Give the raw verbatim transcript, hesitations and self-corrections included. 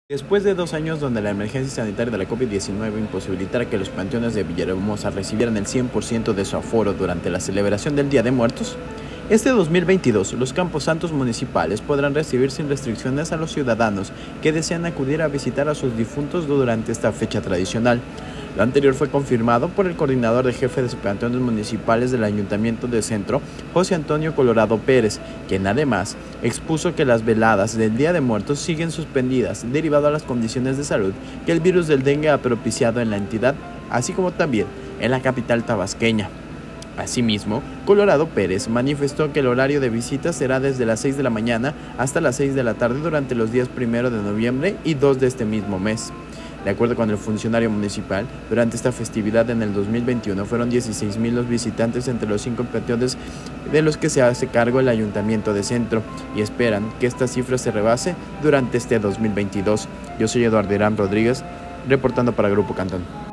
Después de dos años donde la emergencia sanitaria de la COVID diecinueve imposibilitara que los panteones de Villahermosa recibieran el cien por ciento de su aforo durante la celebración del Día de Muertos, este dos mil veintidós los camposantos municipales podrán recibir sin restricciones a los ciudadanos que desean acudir a visitar a sus difuntos durante esta fecha tradicional. Lo anterior fue confirmado por el coordinador de jefe de panteones municipales del Ayuntamiento de Centro, José Antonio Colorado Pérez, quien además expuso que las veladas del Día de Muertos siguen suspendidas derivado a las condiciones de salud que el virus del dengue ha propiciado en la entidad, así como también en la capital tabasqueña. Asimismo, Colorado Pérez manifestó que el horario de visita será desde las seis de la mañana hasta las seis de la tarde durante los días primero de noviembre y dos de este mismo mes. De acuerdo con el funcionario municipal, durante esta festividad en el dos mil veintiuno fueron dieciséis mil los visitantes entre los cinco panteones de los que se hace cargo el Ayuntamiento de Centro y esperan que esta cifra se rebase durante este dos mil veintidós. Yo soy Eduardo Irán Rodríguez, reportando para Grupo Cantón.